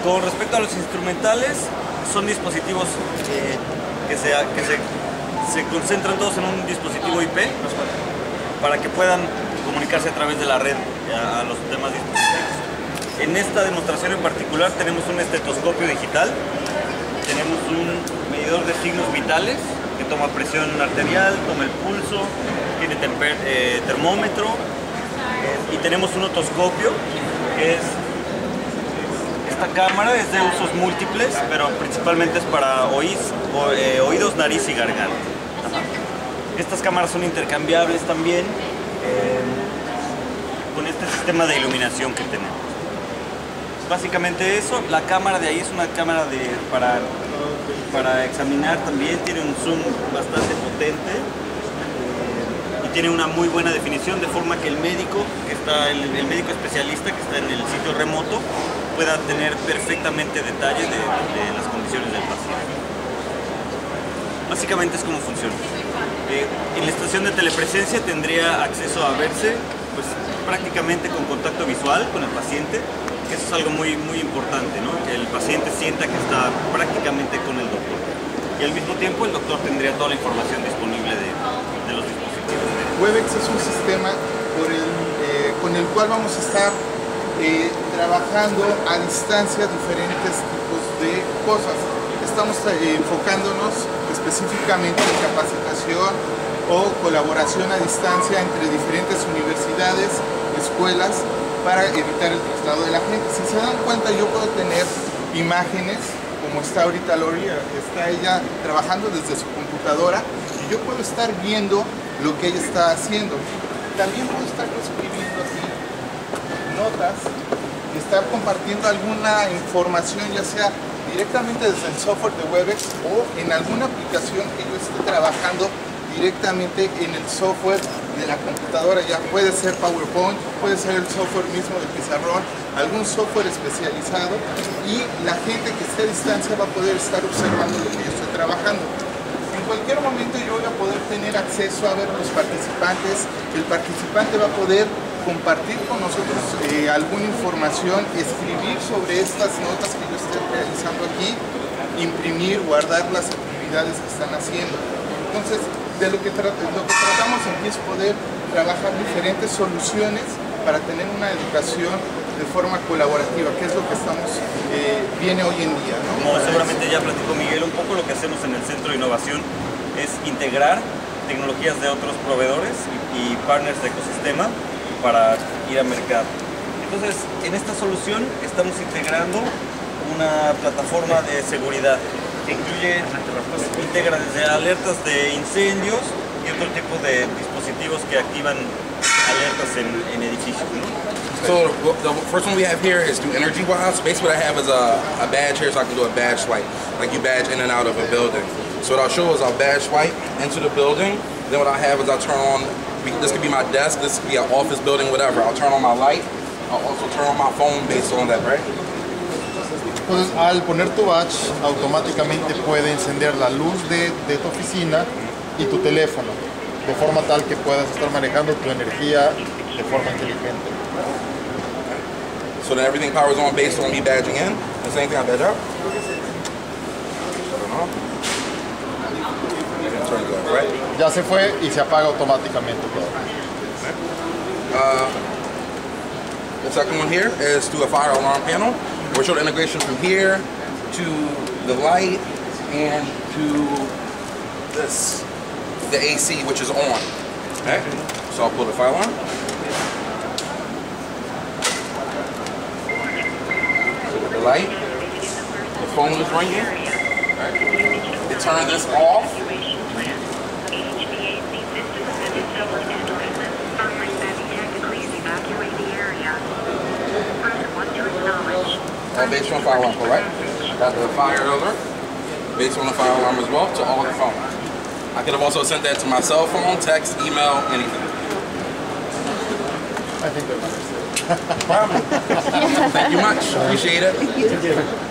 Con respecto a los instrumentales, son dispositivos que se concentran todos en un dispositivo IP para que puedan comunicarse a través de la red a los demás dispositivos. En esta demostración en particular tenemos un estetoscopio digital, tenemos un medidor de signos vitales que toma presión arterial, toma el pulso, tiene termómetro, y tenemos un otoscopio que es esta cámara, es de usos múltiples, pero principalmente es para oídos, nariz y garganta. Estas cámaras son intercambiables también con este sistema de iluminación que tenemos. Básicamente eso. La cámara de ahí es una cámara para examinar también, tiene un zoom bastante potente y tiene una muy buena definición, de forma que el médico el médico especialista que está en el sitio remoto pueda tener perfectamente detalle de las condiciones del paciente. Básicamente es como funciona. En la estación de telepresencia tendría acceso a verse pues, prácticamente con contacto visual con el paciente, que eso es algo muy, muy importante, ¿no? Que el paciente sienta que está prácticamente con el doctor. Y al mismo tiempo el doctor tendría toda la información disponible de los dispositivos. Webex es un sistema con el cual vamos a estar trabajando a distancia diferentes tipos de cosas. Estamos enfocándonos específicamente en capacitación o colaboración a distancia entre diferentes universidades, escuelas, para evitar el traslado de la gente. Si se dan cuenta, yo puedo tener imágenes, como está ahorita Lori, está ella trabajando desde su computadora, y yo puedo estar viendo lo que ella está haciendo. También puedo estar escribiendo así notas y estar compartiendo alguna información, ya sea directamente desde el software de Webex o en alguna aplicación que yo esté trabajando directamente en el software de la computadora. Ya puede ser PowerPoint, puede ser el software mismo de pizarrón, algún software especializado, y la gente que esté a distancia va a poder estar observando lo que yo estoy trabajando. En cualquier momento yo voy a poder tener acceso a ver a los participantes. El participante va a poder compartir con nosotros alguna información, escribir sobre estas notas que yo estoy realizando aquí, imprimir, guardar las actividades que están haciendo. Entonces, de lo que tratamos aquí es poder trabajar diferentes soluciones para tener una educación de forma colaborativa, que es lo que viene hoy en día, ¿no? Como seguramente ya platicó Miguel, un poco lo que hacemos en el Centro de Innovación es integrar tecnologías de otros proveedores y partners de ecosistema para ir a mercado. Entonces, en esta solución estamos integrando una plataforma de seguridad que incluye, pues, integra desde alertas de incendios y otro tipo de dispositivos que activan alertas en edificios, ¿no? So the first one we have here is through EnergyWise. Basically what I have is a badge here, so I can do a badge swipe, like you badge in and out of a building. So what I'll show is I'll badge swipe into the building. Then what I have is I'll turn on, this could be my desk, this could be an office building, whatever. I'll turn on my light. I'll also turn on my phone based on that, right? Entonces, al poner tu badge, automáticamente puede encender la luz de tu oficina y tu teléfono, de forma tal que puedas estar manejando tu energía de forma inteligente. So then everything powers on based on me badging in. The same thing I badge out. Turn it off, right? Ya se fue y se apaga automáticamente todo. The second one here is through a fire alarm panel. We'll show the integration from here to the light and to this, the AC, which is on. Okay? So I'll pull the fire alarm. The light, the phone is ringing. Right? It turns this off. All based on fire alarm, correct? Got the fire alert based on the fire alarm as well to all the phones. I could have also sent that to my cell phone, text, email, anything. I think they're understood. Thank you much. Appreciate it.